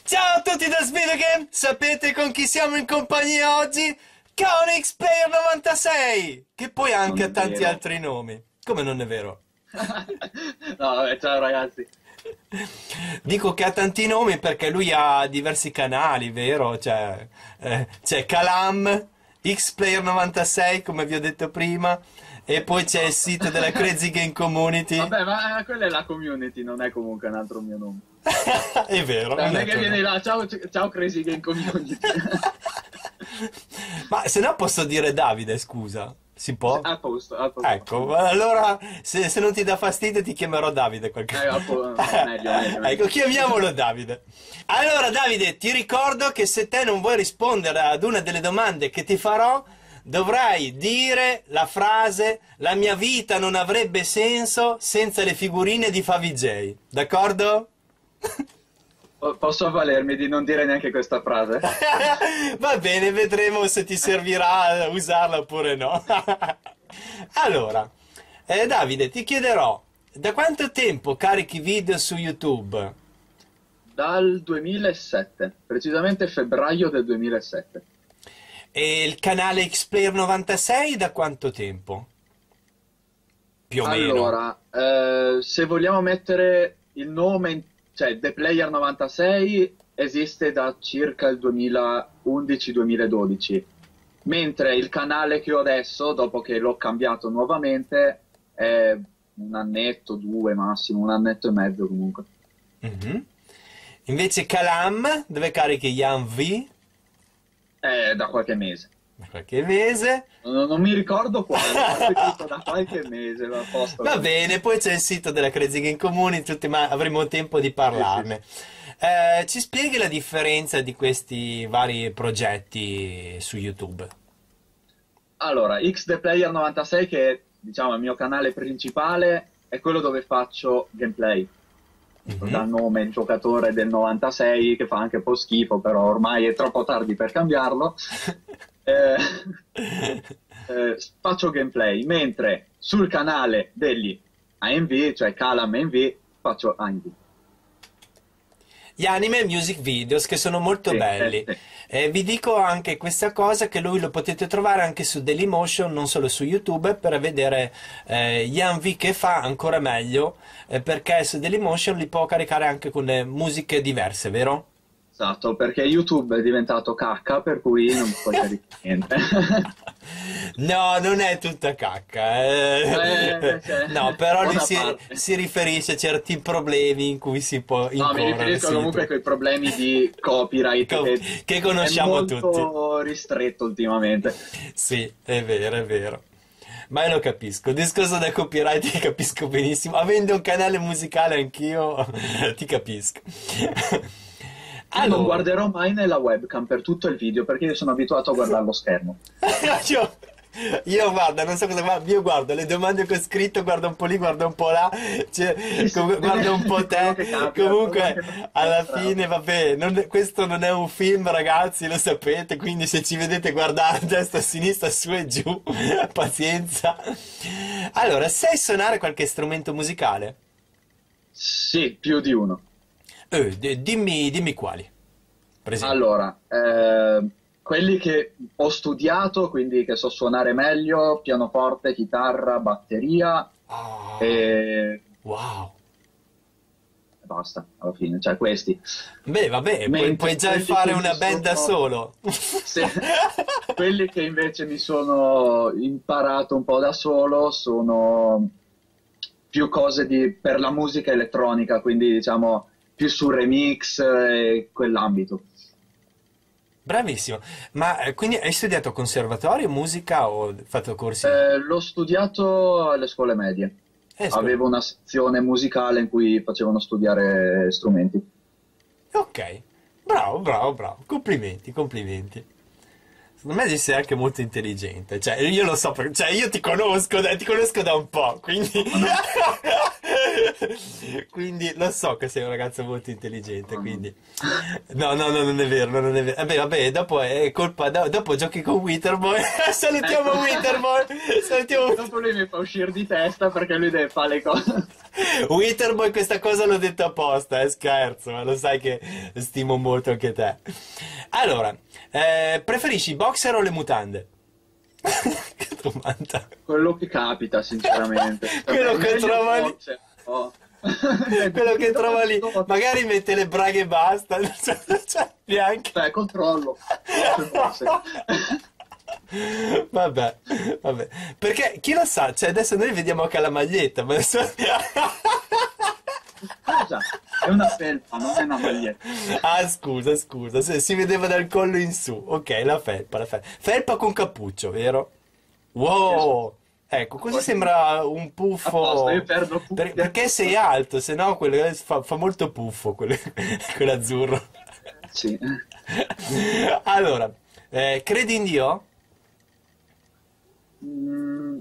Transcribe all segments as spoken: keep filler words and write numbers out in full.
Ciao a tutti da Svidogame! Sapete con chi siamo in compagnia oggi? Con X-Player novantasei! Che poi ha Non anche è tanti vero. altri nomi. Come non è vero? No, vabbè, ciao ragazzi. Dico che ha tanti nomi perché lui ha diversi canali, vero? Cioè, eh, c'è Calam, X-Player novantasei, come vi ho detto prima, e poi c'è il sito della Crazy Game Community. Vabbè, ma quella è la community, non è comunque un altro mio nome. È vero, Cioè, non non è è che tuo viene nome. là, ciao, ciao Crazy Game Community. Ma se no posso dire Davide, scusa. Si Sì, può? a posto, a posto. Ecco, allora se, se non ti dà fastidio ti chiamerò Davide qualche Eh, a po- meglio, meglio, meglio. Ecco, chiamiamolo Davide. Allora Davide, ti ricordo che se te non vuoi rispondere ad una delle domande che ti farò, dovrai dire la frase "La mia vita non avrebbe senso senza le figurine di Favij", d'accordo? Po- Posso avvalermi di non dire neanche questa frase? Va bene, vedremo se ti servirà usarla oppure no. Allora, eh, Davide, ti chiederò, da quanto tempo carichi video su YouTube? Dal duemilasette, precisamente febbraio del duemilasette. E il canale Xplayer novantasei da quanto tempo? Più o meno. Allora, eh, se vogliamo mettere il nome, in- cioè The Player novantasei esiste da circa il duemilaundici-duemiladodici, mentre il canale che ho adesso, dopo che l'ho cambiato nuovamente, è un annetto, due massimo, un annetto e mezzo comunque. Mhm. Invece Calam, dove carichi Yan V? È da qualche mese. Da qualche mese. Non, non mi ricordo quale, ma ripeto, da qualche mese l'ho posto. Va bene, poi c'è il sito della Crazy Game Community, tutti, ma avremo tempo di Sì, sì, parlarne. Eh, ci spieghi la differenza di questi vari progetti su YouTube? Allora, X The Player novantasei, che è, diciamo, il mio canale principale, è quello dove faccio gameplay. Mhm. Dal nome il giocatore del novantasei, che fa anche un po' schifo, però ormai è troppo tardi per cambiarlo. Eh, eh, Faccio gameplay, mentre sul canale degli A M V, cioè Calam A M V, faccio A M V. Gli anime music videos che sono molto Sì, belli. eh, sì. Eh, vi dico anche questa cosa che lui lo potete trovare anche su Dailymotion, non solo su YouTube, per vedere eh, gli M V che fa ancora meglio, eh, perché su Dailymotion li può caricare anche con le musiche diverse, vero? Esatto, perché YouTube è diventato cacca, per cui non puoi caricare niente. No, non è tutta cacca. eh. Eh, cioè, No, però lì buona si, parte. si riferisce a certi problemi in cui si può No, mi incorrere riferisco su comunque a YouTube. quei problemi di copyright Co- che che è conosciamo tutti. molto ristretto ultimamente. Sì, è vero, è vero. Ma io lo capisco. Il discorso del copyright ti capisco benissimo. Avendo un canale musicale anch'io, ti capisco. Io non Allora, guarderò mai nella webcam per tutto il video perché io sono abituato a guardare lo schermo. io, io guarda, non so cosa guardo, io guardo le domande che ho scritto, guardo un po' lì, guardo un po' là, cioè, Sì, sì, com- guardo un po' quello che te. capita, quello Comunque, che- alla bravo. fine, vabbè, non è- questo non è un film, ragazzi, lo sapete, quindi se ci vedete guardare a destra, a sinistra, su e giù, pazienza. Allora, sai suonare qualche strumento musicale? Sì, più di uno. Eh, d- dimmi, dimmi quali, per esempio. Allora, eh, quelli che ho studiato, quindi che so suonare meglio, pianoforte, chitarra, batteria Ah, e wow. basta, alla fine, cioè questi. Beh, vabbè, puoi, Mentre puoi già quelli fare che mi una band da sono- solo. Sì. Quelli che invece mi sono imparato un po' da solo sono più cose di- per la musica elettronica, quindi diciamo più su remix e quell'ambito. Bravissimo. Ma eh, quindi hai studiato conservatorio, musica o hai fatto corsi? Eh, l'ho studiato alle scuole medie. Eh, scusa. Avevo una sezione musicale in cui facevano studiare strumenti. Ok. Bravo, bravo, bravo. Complimenti, complimenti. Secondo me sei anche molto intelligente. Cioè, io lo so, per- cioè, io ti conosco, dai, ti conosco da un po', quindi... Quindi lo so che sei un ragazzo molto intelligente, No, no. quindi no, no, no, non è vero, no, non è vero. Vabbè, vabbè, dopo è colpa, do- dopo giochi con Witherboy. Salutiamo Ecco. Witherboy. Salutiamo Dopo lui mi fa uscire di testa perché lui deve fare le cose. Witherboy, questa cosa l'ho detto apposta, è scherzo, ma lo sai che stimo molto anche te. Allora, eh, preferisci i boxer o le mutande? Che domanda. Quello che capita, sinceramente. Quello Vabbè, che meglio trova lì. boxer, oh. Quello che trova lì, magari mette le braghe e basta, cioè, neanche. Beh, controllo. Forse, forse. Vabbè, vabbè. Perché chi lo sa, cioè adesso noi vediamo anche la maglietta, ma adesso... Scusa, è una felpa, non è una maglietta. Ah, scusa, scusa, se- si vedeva dal collo in su. Ok, la felpa, la felpa. Felpa con cappuccio, vero? Wow! Ecco, così sembra un A posto, io puffo. perdo punti. Per- perché sei alto, se no quello fa, fa molto puffo, quello, quell'azzurro. Sì. Allora, eh, credi in Dio? Mm,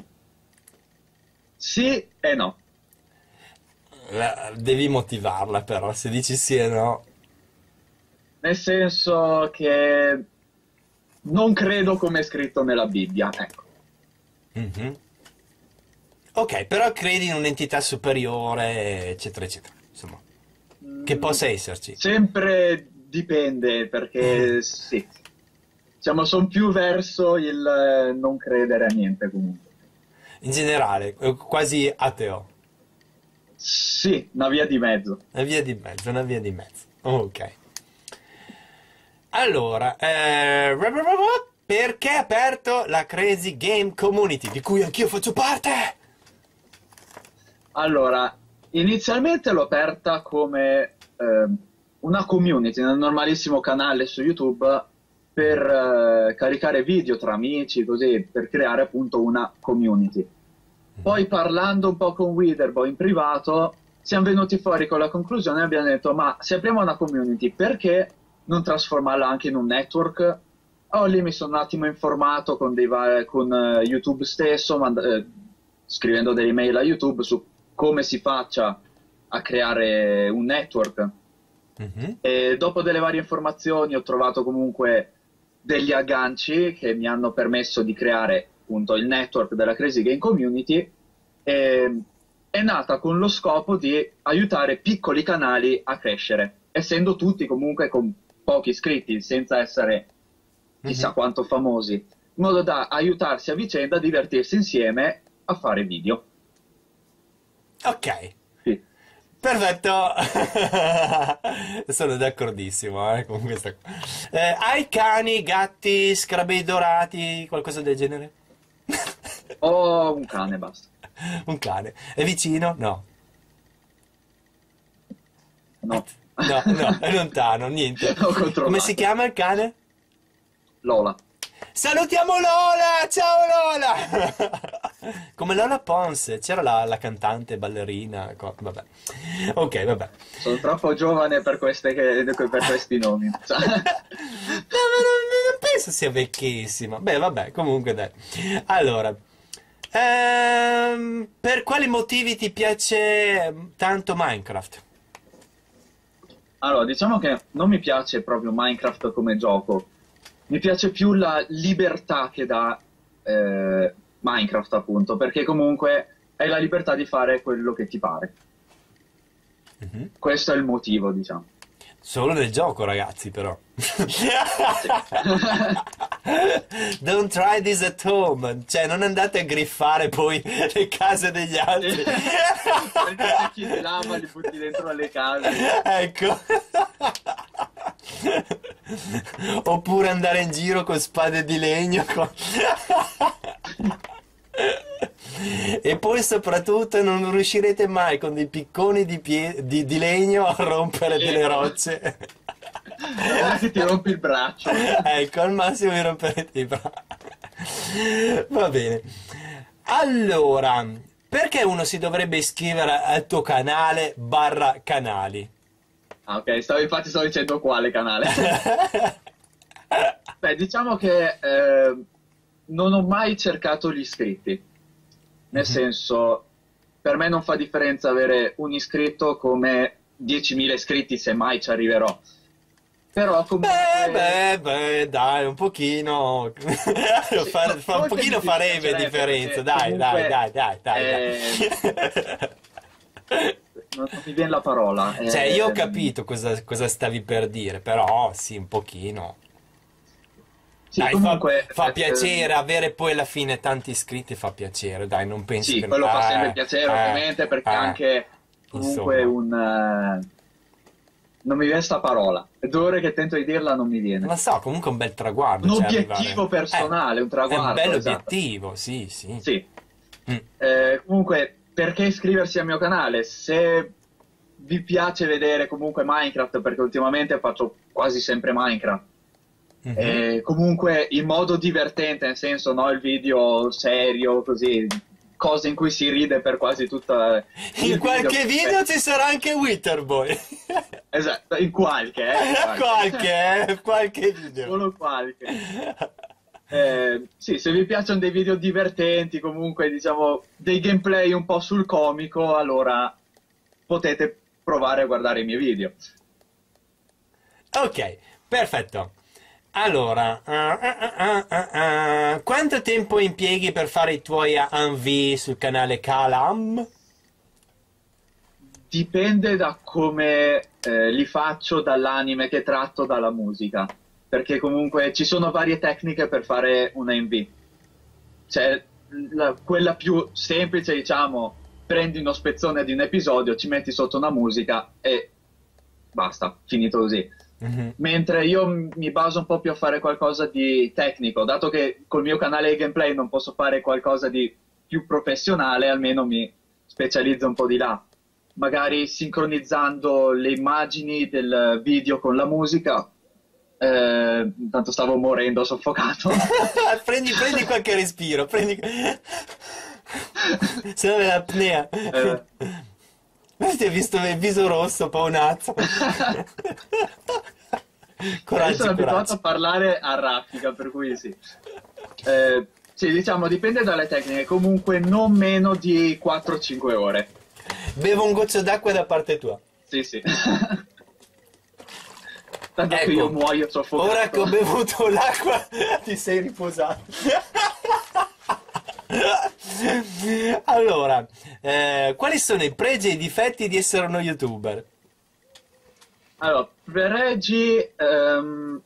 sì e no. La- devi motivarla però, se dici sì e no. Nel senso che non credo come è scritto nella Bibbia, ecco. Mhm. Ok, però credi in un'entità superiore, eccetera, eccetera. Insomma, che Mm, possa esserci. sempre dipende, perché sì. Diciamo, sono più verso il eh, non credere a niente comunque. In generale, eh, quasi ateo. Sì, una via di mezzo. Una via di mezzo, una via di mezzo. Ok. Allora, eh, perché è aperto la Crazy Game Community, di cui anch'io faccio parte? Allora, inizialmente l'ho aperta come ehm, una community, nel normalissimo canale su YouTube per eh, caricare video tra amici, così, per creare appunto una community. Poi parlando un po' con Witherboy in privato, siamo venuti fuori con la conclusione e abbiamo detto, ma se apriamo una community, perché non trasformarla anche in un network? Oh, lì mi sono un attimo informato con, dei va- con eh, YouTube stesso, mand- eh, scrivendo delle email a YouTube su come si faccia a creare un network. Mhm. E dopo delle varie informazioni ho trovato comunque degli agganci che mi hanno permesso di creare appunto il network della Crazy Game Community. E è nata con lo scopo di aiutare piccoli canali a crescere, essendo tutti comunque con pochi iscritti, senza essere chissà Mhm. quanto famosi, in modo da aiutarsi a vicenda, divertirsi insieme a fare video. Ok. Sì. Perfetto, sono d'accordissimo eh, con questa qua. Eh, hai cani, gatti, scarabei dorati, qualcosa del genere? Ho un cane, basta. Un cane. È vicino? No. No. No, no, è lontano, niente. Ho Come controllato. si chiama il cane? Lola. Salutiamo Lola! Ciao Lola! Come Lola Ponce, c'era la, la cantante, ballerina, co- vabbè. Ok, vabbè. Sono troppo giovane per, queste che- per questi nomi. Cioè, No, ma non, non penso sia vecchissima. Beh, vabbè, comunque dai. Allora, ehm, per quali motivi ti piace tanto Minecraft? allora, diciamo che non mi piace proprio Minecraft come gioco. Mi piace più la libertà che dà eh, Minecraft, appunto, perché comunque hai la libertà di fare quello che ti pare. Mhm. Questo è il motivo, diciamo. Solo nel gioco, ragazzi, però. Sì. Don't try this at home. Cioè, non andate a griffare poi le case degli altri. Perché chi di lava li butti dentro le case. Ecco. Oppure andare in giro con spade di legno. con- E poi soprattutto non riuscirete mai con dei picconi di, pie- di- di legno a rompere delle rocce. Allora che ti rompi il braccio. Ecco, al massimo vi romperete i bracci. Va bene. Allora, perché uno si dovrebbe iscrivere al tuo canale barra canali? Ah, ok, stavo, infatti stavo dicendo quale canale. Beh, diciamo che eh, non ho mai cercato gli iscritti. Nel Mhm. senso, per me non fa differenza avere un iscritto come diecimila iscritti, se mai ci arriverò. Però comunque... Beh, beh, beh, dai, un pochino, Sì, fa, no, fa un forse pochino mi farebbe piacerebbe, differenza, perché dai, dai, comunque, dai, dai, dai, eh, dai. non, non mi viene la parola. Cioè, io ho ehm, capito cosa, cosa stavi per dire, però sì, un pochino. sì, Dai, fa, comunque, fa ehm, piacere avere poi alla fine tanti iscritti, fa piacere, dai, non penso sì, che... quello fa sempre Eh, piacere, eh, ovviamente, perché eh, anche comunque insomma. un... eh, non mi viene sta parola. È due ore che tento di dirla, non mi viene. Lo so, comunque è un bel traguardo, Un cioè arrivare... obiettivo Eh, personale, un è un traguardo, bel esatto. obiettivo, sì, sì. Sì. Mm. Eh, comunque, perché iscriversi al mio canale? Se vi piace vedere comunque Minecraft, perché ultimamente faccio quasi sempre Minecraft, Mhm. eh, comunque in modo divertente, nel senso, no, il video serio, così, cose in cui si ride per quasi tutto In il video. qualche video ci sarà anche Witherboy. Esatto, in qualche, eh, in qualche. Qualche, eh, qualche video. Solo qualche. Eh, sì, se vi piacciono dei video divertenti, comunque diciamo dei gameplay un po' sul comico, allora potete provare a guardare i miei video. Ok, perfetto. Allora, ah, ah, ah, ah, ah, quanto tempo impieghi per fare i tuoi A M V sul canale Calam? Dipende da come eh, li faccio, dall'anime che tratto, dalla musica, perché comunque ci sono varie tecniche per fare un A M V. C'è la- quella più semplice, diciamo, prendi uno spezzone di un episodio, ci metti sotto una musica e basta, finito così. Mhm. Mentre io m- mi baso un po' più a fare qualcosa di tecnico, dato che col mio canale di gameplay non posso fare qualcosa di più professionale, almeno mi specializzo un po' di là. Magari sincronizzando le immagini del video con la musica. Eh, intanto stavo morendo soffocato. Prendi, prendi qualche respiro, prendi... Se no è l'apnea. Eh, Ti hai visto il viso rosso, paonazzo. io sono Coraggio, abituato coraggio. a parlare a raffica, per cui sì. Eh, sì, diciamo, dipende dalle tecniche, comunque non meno di quattro cinque ore. Bevo un goccio d'acqua da parte tua. Sì, sì. Tanto che io Ecco, muoio ora che soffocato. ho bevuto l'acqua, ti sei riposato. Allora, eh, quali sono i pregi e i difetti di essere uno YouTuber? Allora, pregi, ehm,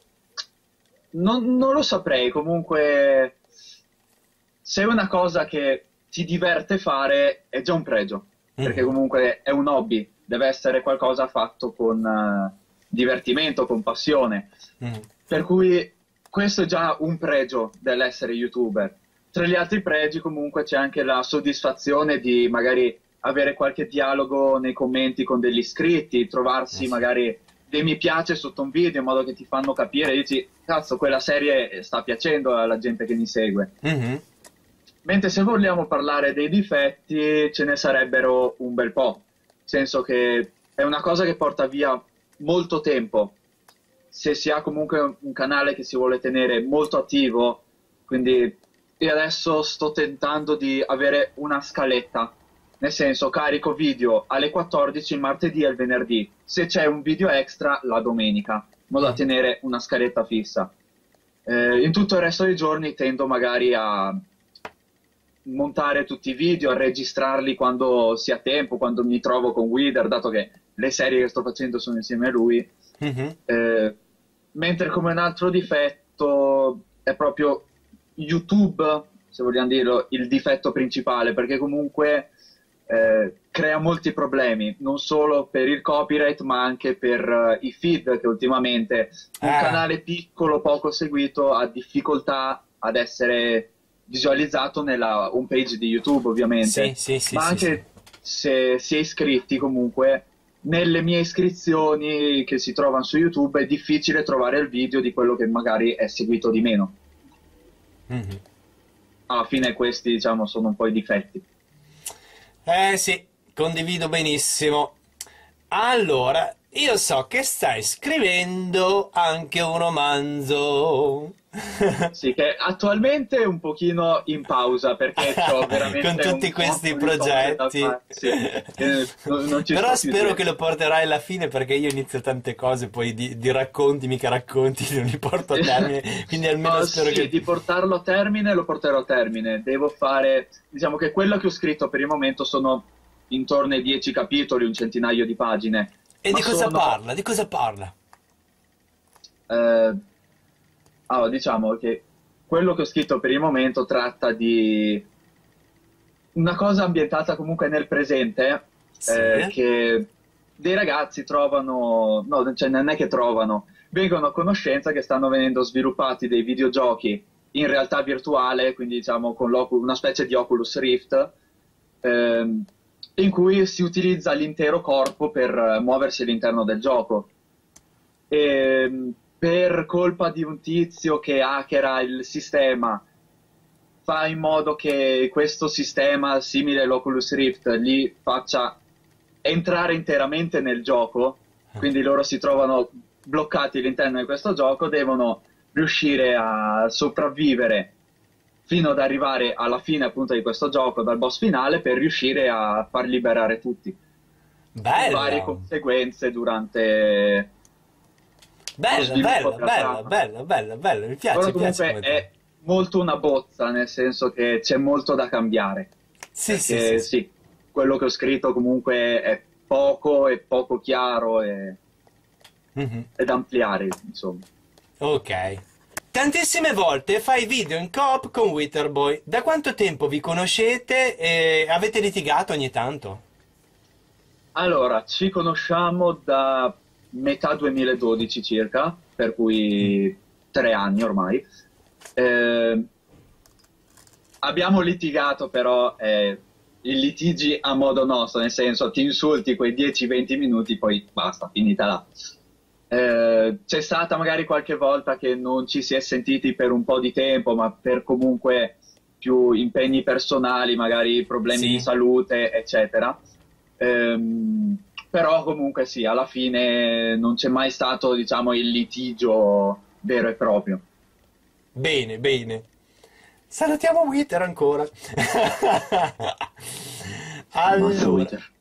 non, non lo saprei, comunque se è una cosa che ti diverte fare è già un pregio, perché Mhm, comunque è un hobby, deve essere qualcosa fatto con eh, divertimento, con passione, mhm. per cui questo è già un pregio dell'essere YouTuber. Tra gli altri pregi comunque c'è anche la soddisfazione di magari avere qualche dialogo nei commenti con degli iscritti, Eh trovarsi sì. magari dei mi piace sotto un video in modo che ti fanno capire, dici, cazzo, quella serie sta piacendo alla gente che mi segue. Mhm. Mentre se vogliamo parlare dei difetti, ce ne sarebbero un bel po', nel senso che è una cosa che porta via molto tempo. Se si ha comunque un canale che si vuole tenere molto attivo, quindi io adesso sto tentando di avere una scaletta, nel senso carico video alle quattordici il martedì e il venerdì, se c'è un video extra la domenica, in modo da Mhm. tenere una scaletta fissa. Eh, in tutto il resto dei giorni tendo magari a montare tutti i video, a registrarli quando si ha tempo, quando mi trovo con Wither, dato che le serie che sto facendo sono insieme a lui. Mhm. Eh, mentre come un altro difetto è proprio YouTube, se vogliamo dirlo, il difetto principale, perché comunque eh, crea molti problemi, non solo per il copyright, ma anche per eh, i feed, che ultimamente un Ah, canale piccolo, poco seguito, ha difficoltà ad essere visualizzato nella homepage di YouTube, sì, ovviamente, sì, sì, ma sì, sì. anche se si è iscritti comunque nelle mie iscrizioni che si trovano su YouTube è difficile trovare il video di quello che magari è seguito di meno. Mhm. Alla fine questi, diciamo, sono un po' i difetti. Eh sì, condivido benissimo. Allora, io so che stai scrivendo anche un romanzo. Sì, che attualmente è un pochino in pausa perché ho veramente Con tutti un questi botto di cose da progetti. fare. Sì, eh, non, non ci Però sto più spero che dietro. lo porterai alla fine perché io inizio tante cose, poi di, di racconti, mica racconti, non li porto a termine, quindi almeno No, spero sì, che... di portarlo a termine lo porterò a termine. Devo fare, diciamo che quello che ho scritto per il momento sono intorno ai dieci capitoli, un centinaio di pagine, E ma di cosa sono, parla? Di cosa parla? eh, allora, diciamo che quello che ho scritto per il momento tratta di una cosa ambientata comunque nel presente, eh, Sì? che dei ragazzi trovano, no, cioè non è che trovano, vengono a conoscenza che stanno venendo sviluppati dei videogiochi in realtà virtuale, quindi diciamo con l'Ocu- una specie di Oculus Rift, ehm, in cui si utilizza l'intero corpo per eh, muoversi all'interno del gioco. E, per colpa di un tizio che hackera il sistema, fa in modo che questo sistema, simile all'Oculus Rift, gli faccia entrare interamente nel gioco, quindi loro si trovano bloccati all'interno di questo gioco, devono riuscire a sopravvivere fino ad arrivare alla fine appunto di questo gioco, dal boss finale, per riuscire a far liberare tutti, con varie Bella! conseguenze durante lo Bella, sviluppo bella, della bella, trama. bella, bella, bella, mi piace, Ora mi piace comunque come te. è molto una bozza, nel senso che c'è molto da cambiare, Sì, sì, sì, perché sì. sì, quello che ho scritto comunque è poco, è poco chiaro e, Mhm. è da ampliare, insomma. Ok. Tantissime volte fai video in coop con Witherboy. Da quanto tempo vi conoscete e avete litigato ogni tanto? Allora, ci conosciamo da metà duemiladodici circa, per cui tre anni ormai. Eh, abbiamo litigato però eh, i litigi a modo nostro, nel senso ti insulti quei dieci venti minuti, poi basta, finita là. Eh, c'è stata magari qualche volta che non ci si è sentiti per un po' di tempo, ma per comunque più impegni personali, magari problemi di Sì. salute, eccetera. Ehm, però comunque sì, alla fine non c'è mai stato, diciamo, il litigio vero e proprio. Bene, bene. Salutiamo Wither ancora. Ammazza Allora, Wither.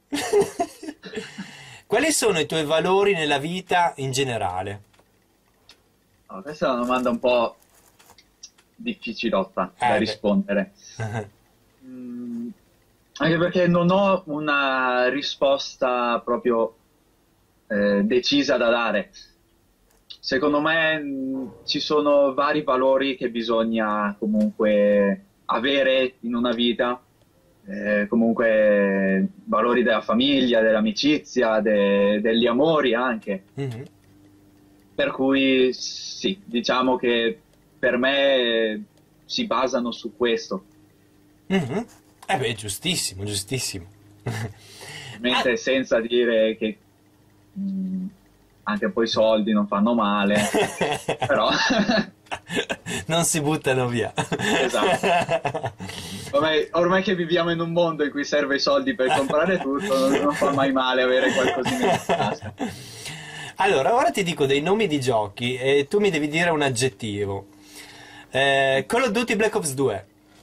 quali sono i tuoi valori nella vita in generale? Allora, questa è una domanda un po' difficilotta da Eh, beh. rispondere. Mm, anche perché non ho una risposta proprio eh, decisa da dare. Secondo me mh, ci sono vari valori che bisogna comunque avere in una vita, eh, comunque valori della famiglia, dell'amicizia, de- degli amori anche. Mhm. Per cui sì, diciamo che per me si basano su questo. Mhm. Eh beh, giustissimo, giustissimo. Ah, Ovviamente senza dire che mh, anche poi i soldi non fanno male, però non si buttano via. esatto. Ormai, ormai che viviamo in un mondo in cui serve i soldi per comprare tutto, non, non fa mai male avere qualcosina in tasca. Allora, ora ti dico dei nomi di giochi e tu mi devi dire un aggettivo. Eh, Call of Duty Black Ops due.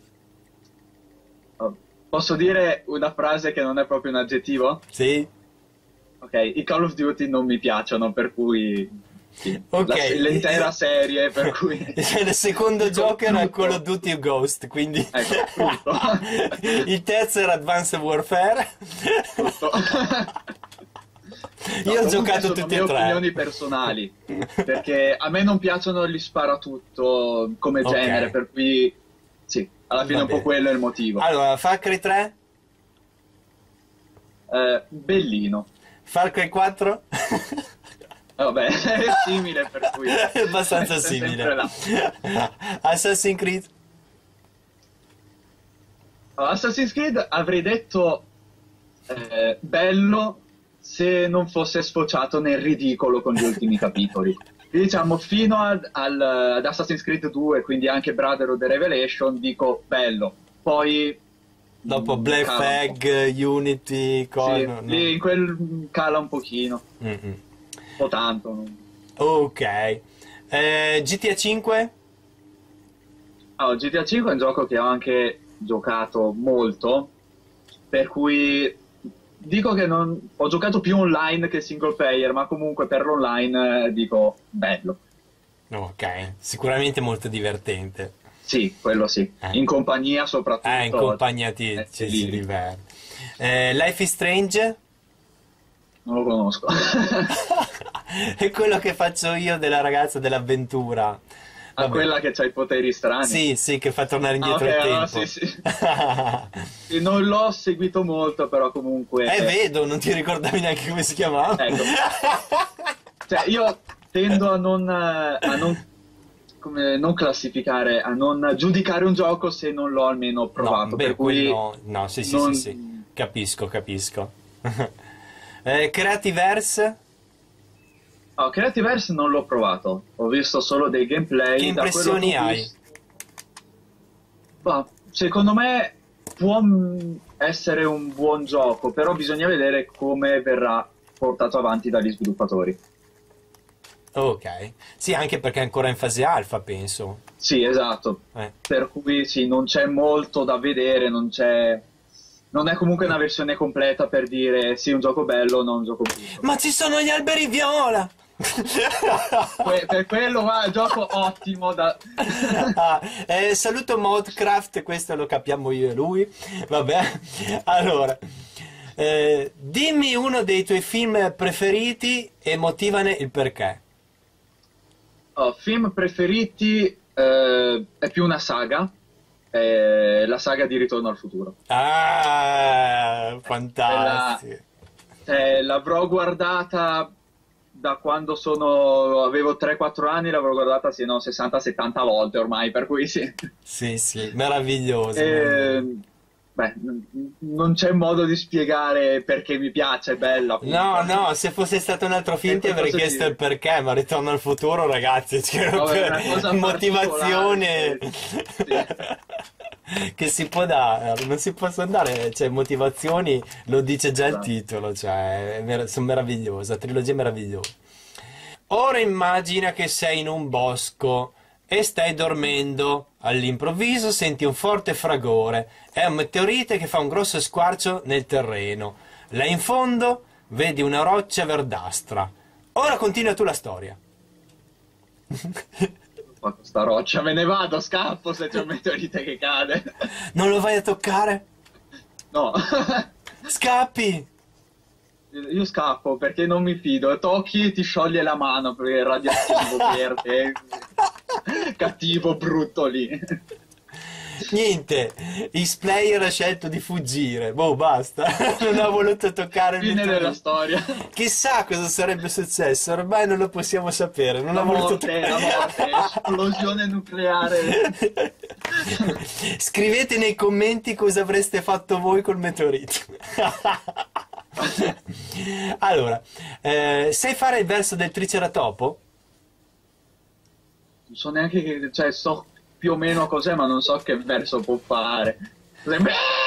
Oh, posso dire una frase che non è proprio un aggettivo? Sì? Ok, i Call of Duty non mi piacciono, per cui sì, Ok. la- l'intera serie, per cui Il secondo dico gioco era Call of brutto. Duty Ghost, quindi... Ecco, brutto. Il terzo era Advanced Warfare. Brutto. No, Io ho comunque giocato sono tutti mie e tre. opinioni personali, perché a me non piacciono gli sparatutto come genere, Ok, per cui sì, alla fine va un po' bene. quello è il motivo. Allora, Far Cry tre? Eh, bellino. Far Cry quattro? Vabbè, è simile, per cui È abbastanza sei simile. sempre là. Assassin's Creed? Assassin's Creed avrei detto eh, bello se non fosse sfociato nel ridicolo con gli ultimi capitoli. Diciamo, fino ad, al- ad Assassin's Creed due, quindi anche Brotherhood e Revelation, dico bello. Poi Dopo mm, Black cala un po'. Flag, Unity, Sì, Con... lì in quel cala un pochino. Mm-mm. po' tanto. non- Ok. Eh, G T A cinque? Allora, G T A cinque è un gioco che ho anche giocato molto, per cui dico che non... ho giocato più online che single player, ma comunque per l'online eh, dico bello. Ok, sicuramente molto divertente. Sì, quello sì. Eh. In compagnia soprattutto. Eh, in compagnia ti, eh, ci lì, si lì. diverte. Eh, Life is Strange? Non lo conosco. È quello che faccio io della ragazza dell'avventura. A Vabbè. quella che ha i poteri strani. Sì, sì, che fa tornare Ah, indietro ok, il allora tempo. sì, sì. Sì, non l'ho seguito molto, però comunque... Eh, vedo, non ti ricordavi neanche come si chiamava? Ecco. Cioè, io tendo a non, eh, a non, come, non classificare, a non giudicare un gioco se non l'ho almeno provato. No, beh, per cui quello... No, sì, sì, non- sì, sì. Capisco, capisco. eh, Creativerse? Oh, Creativerse non l'ho provato, ho visto solo dei gameplay. Che da quello impressioni che ho hai? visto- Ma, secondo me può mm, essere un buon gioco, però bisogna vedere come verrà portato avanti dagli sviluppatori. Ok. Sì, anche perché è ancora in fase alfa, penso. Sì, esatto. Eh. Per cui sì, non c'è molto da vedere, non c'è... Non è comunque una versione completa per dire sì, un gioco bello o non un gioco brutto. Ma ci sono gli alberi viola! Que- per quello va, è un gioco ottimo da... Ah, eh, saluto Modcraft, questo lo capiamo io e lui. Vabbè, allora, eh, dimmi uno dei tuoi film preferiti e motivane il perché. Oh, film preferiti eh, è più una saga, è la saga di Ritorno al futuro. Ah, fantastico. Eh, l'avrò guardata da quando sono, avevo tre quattro anni, l'avrò guardata sì, no, sessanta settanta volte ormai, per cui sì. Sì, sì, meraviglioso. Eh, meraviglioso. beh, n- non c'è modo di spiegare perché mi piace, è bella. appunto. No, no, se fosse stato un altro film Eh, ti avrei cosa chiesto dire? il perché, ma Ritorno al futuro, ragazzi, c'è No, è una cosa motivazione particolare, che si può dare, non si possono dare, cioè motivazioni, lo dice già il Esatto. titolo, cioè, è mer- sono meravigliose, trilogia meravigliosa. Ora immagina che sei in un bosco e stai dormendo. All'improvviso senti un forte fragore. È un meteorite che fa un grosso squarcio nel terreno. Là in fondo vedi una roccia verdastra. Ora continua tu la storia. Ma questa roccia, me ne vado, scappo se c'è un meteorite che cade. Non lo vai a toccare? No, Scappi! io scappo perché non mi fido. Tocchi e ti scioglie la mano perché è radioattivo, verde, cattivo, brutto lì. Niente, X-Player ha scelto di fuggire. Boh, basta. Non ha voluto toccare il Fine della meteorite. storia. Chissà cosa sarebbe successo, ormai non lo possiamo sapere. Non La ha voluto morte, la morte, esplosione nucleare. Scrivete nei commenti cosa avreste fatto voi col meteorite. Allora, eh, sai fare il verso del Triceratopo? Non so neanche che, cioè, so più o meno cos'è, ma non so che verso può fare. Cos'è?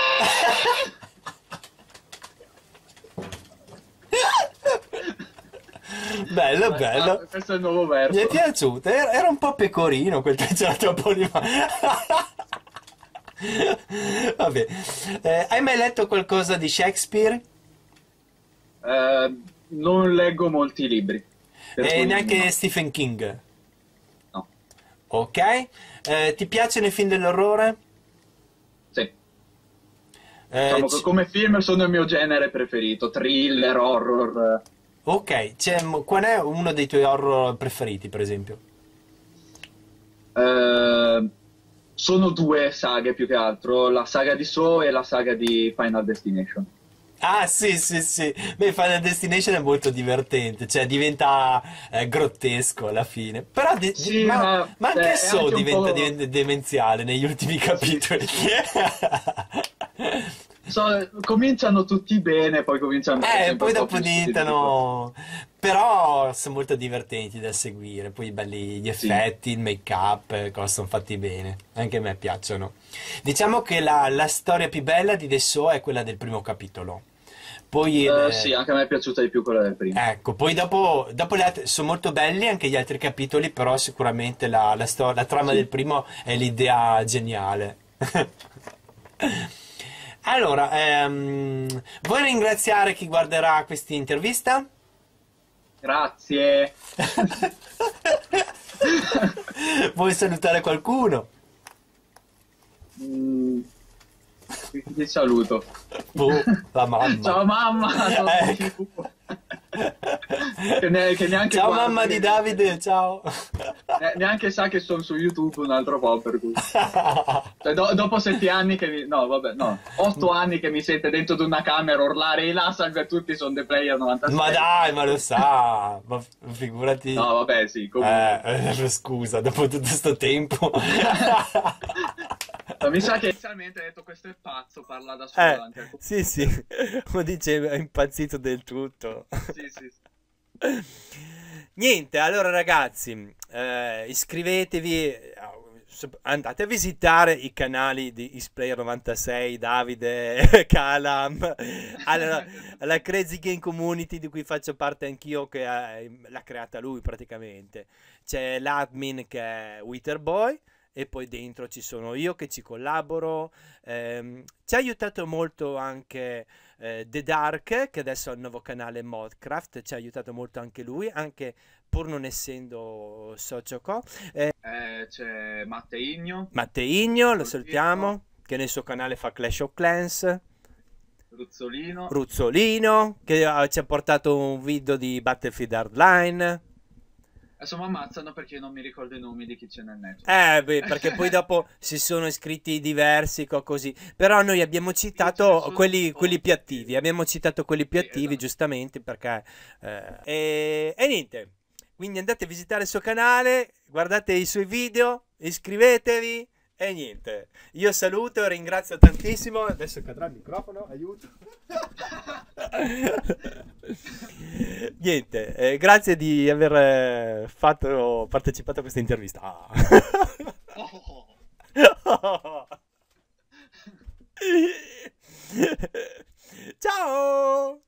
Bello, bello. Ah, questo è il nuovo Mi è verso. piaciuto. Era, era un po' pecorino quel Triceratopo lì. ma- Vabbè. Eh, hai mai letto qualcosa di Shakespeare? Eh, non leggo molti libri. per E cui neanche no. Stephen King? No. Ok. Eh, ti piacciono i film dell'orrore? Sì. Eh, Diciamo c- che come film sono il mio genere preferito, thriller, horror. ok, c'è- qual è uno dei tuoi horror preferiti, per esempio? Eh, sono due saghe più che altro, la saga di Saw e la saga di Final Destination. Ah, sì, sì, sì. Beh, Final Destination è molto divertente, cioè diventa eh, grottesco alla fine. Però, di- di- Sì, ma, ma, ma anche eh, è So anche un diventa, po'- diventa demenziale negli ultimi capitoli. So, cominciano tutti bene, poi cominciano Eh, sempre poi un po' dopo più stupidi di diventano... Però sono molto divertenti da seguire, poi belli gli Sì. effetti, il make-up, eh, cosa sono fatti bene, anche a me piacciono. Diciamo che la, la storia più bella di The Saw è quella del primo capitolo, Poi, Eh, eh, sì, anche a me è piaciuta di più quella del primo. ecco, poi dopo, dopo le altre, sono molto belli anche gli altri capitoli, però sicuramente la, la, sto- la trama del Sì, primo è l'idea geniale. Allora, ehm, vuoi ringraziare chi guarderà questa intervista? grazie. Vuoi salutare qualcuno? Mm, vi vi saluto. Boh, la mamma. Ciao mamma, sono su Ecco. YouTube. Che, ne- che neanche Ciao guarda, mamma di che- Davide, ciao. ne- neanche sa che sono su YouTube un altro po', per cui. Cioè, do- dopo sette anni che mi... No, vabbè, no. Otto anni che mi sente dentro di una camera urlare "E là, salve a tutti, sono The Player Ma novantasei". dai, ma lo sa, ma figurati. No, vabbè, sì, Eh, comunque. eh, scusa, dopo tutto questo tempo. Ma mi sa che inizialmente ha detto questo è pazzo, parla da solo Eh, davanti al sì, sì, computer. lo dice è impazzito del tutto. Sì, sì, sì. Niente, allora ragazzi, eh, iscrivetevi, eh, andate a visitare i canali di Xplayer novantasei, Davide, Calam, alla, alla Crazy Game Community di cui faccio parte anch'io, che eh, l'ha creata lui praticamente. C'è l'admin che è Witherboy. E poi dentro ci sono io che ci collaboro. Ehm, ci ha aiutato molto anche eh, The Dark, che adesso ha il nuovo canale Modcraft. Ci ha aiutato molto anche lui, anche pur non essendo socio co. Eh, Eh, c'è Matteigno, Matteigno, lo Ruzzolino, salutiamo, che nel suo canale fa Clash of Clans. Ruzzolino. Ruzzolino, che eh, ci ha portato un video di Battlefield Hardline. Adesso mi ammazzano perché non mi ricordo i nomi di chi c'è nel network. Eh, beh, perché poi dopo si sono iscritti diversi, co- così. Però noi abbiamo Sì, ce ne citato sono quelli, un quelli po', più sì. attivi. Abbiamo citato quelli più Sì, attivi, esatto. giustamente, perché... eh, e, e niente. Quindi andate a visitare il suo canale, guardate i suoi video, iscrivetevi e niente. Io saluto e ringrazio tantissimo. Adesso cadrà il microfono, aiuto. Niente, eh, grazie di aver eh, fatto, partecipato a questa intervista. Ah. Ciao!